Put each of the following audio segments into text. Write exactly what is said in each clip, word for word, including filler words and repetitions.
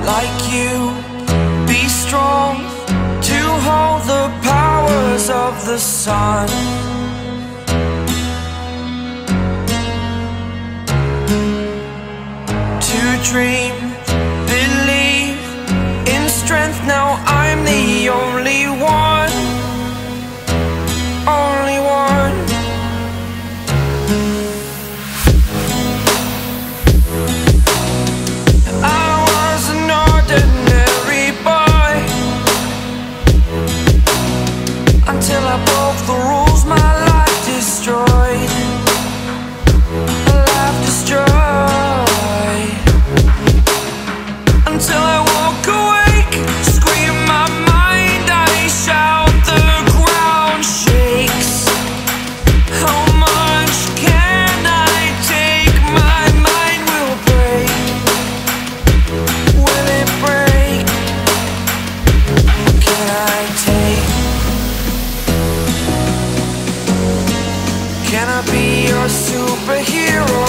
like you, be strong to hold the powers of the sun. To dream, believe in strength, now I'm the only one, only one. I was an ordinary boy until I broke the rules, my life destroyed, a life destroyed. Until I walk awake, scream my mind, I shout, the ground shakes. How much can I take? My mind will break. Will it break? Can I take? Can I be your superhero?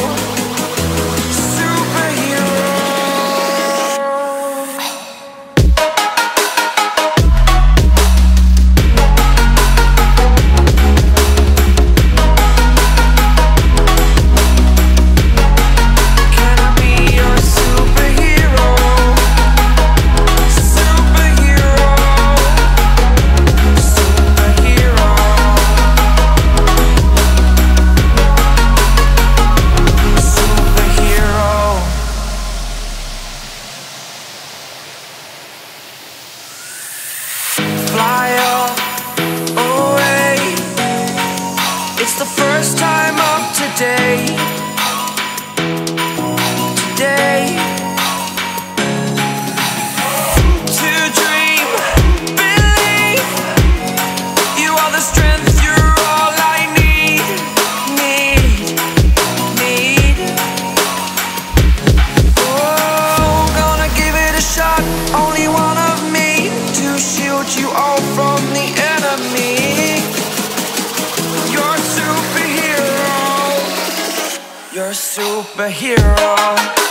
Fly up, away. It's the first time of today. Today. To dream, believe. You are the strength, you're all I need. Need, need. Oh, gonna give it a shot. Only one of me to shield you all from the enemy. You're a superhero. You're a superhero.